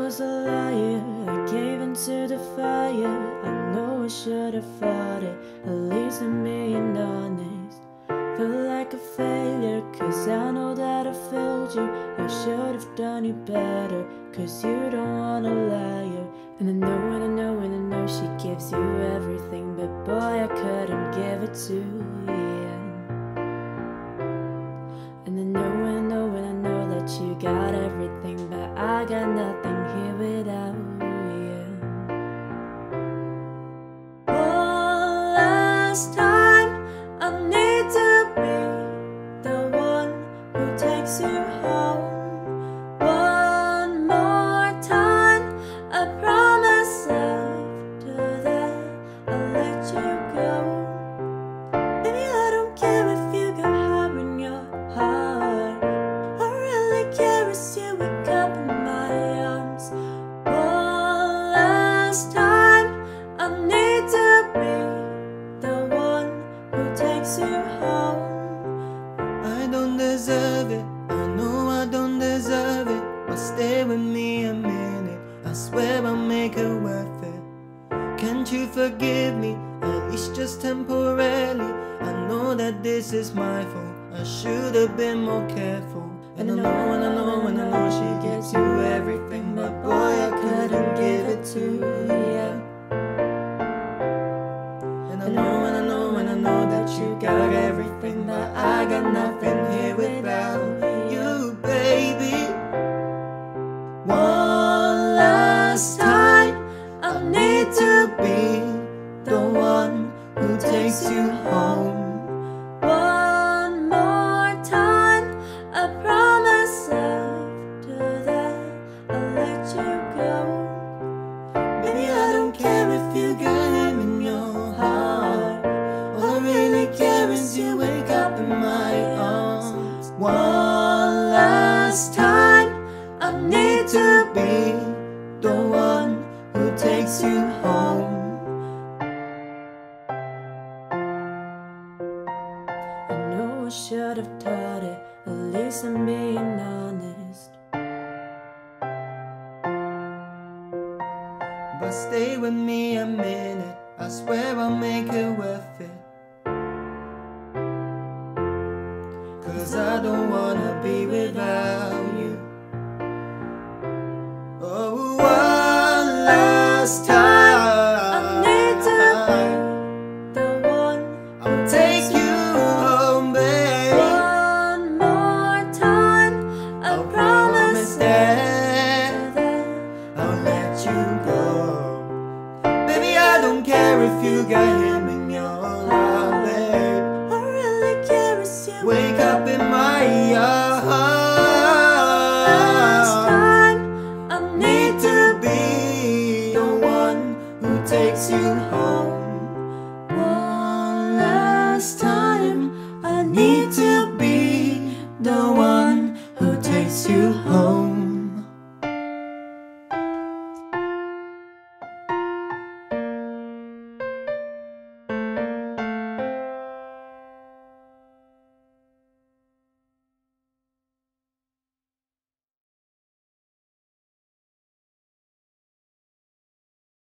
was a liar, I gave into the fire. I know I should have fought it, at least I'm being honest. Feel like a failure, cause I know that I failed you. I should have done you better, cause you don't want a liar. And I know, and I know, and I know she gives you everything, but boy, I couldn't give it to you. And I know, and I know, and I know that you got everything, but I got nothing here without you. One last time, I need to be the one who takes you home. One more time, I promise after that I'll let you go. Baby, I don't care if you got heart in your heart. All I really care is you wake up in my arms. One last time, I need to be the one who takes you home. I don't deserve it, I know I don't deserve it, but stay with me a minute, I swear I'll make it worth it. Can't you forgive me, at least just temporarily? I know that this is my fault, I should have been more careful. And I know, and I know, and I know she gives you everything, but boy, I couldn't give it to you. And I know, and I know, and I know that you got everything, but I got nothing here without you, baby. One last time, I need to be the one who takes you home. One more time, I promise after that I'll let you go. Baby, I don't care if you got him in your heart. All I really care is you wake up in my arms. One last time, I need to be the one who takes you home. I know I should have taught it, at least I'm being honest. But stay with me a minute, I swear I'll make it worth it. Cause I don't wanna be without you. Oh, one last time, I need to be the one I'll take you home, babe. One more time, I promise that I'll let you go. Baby, I don't care if you got him in your heart, babe. All I really care is you Wake up in my Last heart. time, I Need to be the one who takes you home.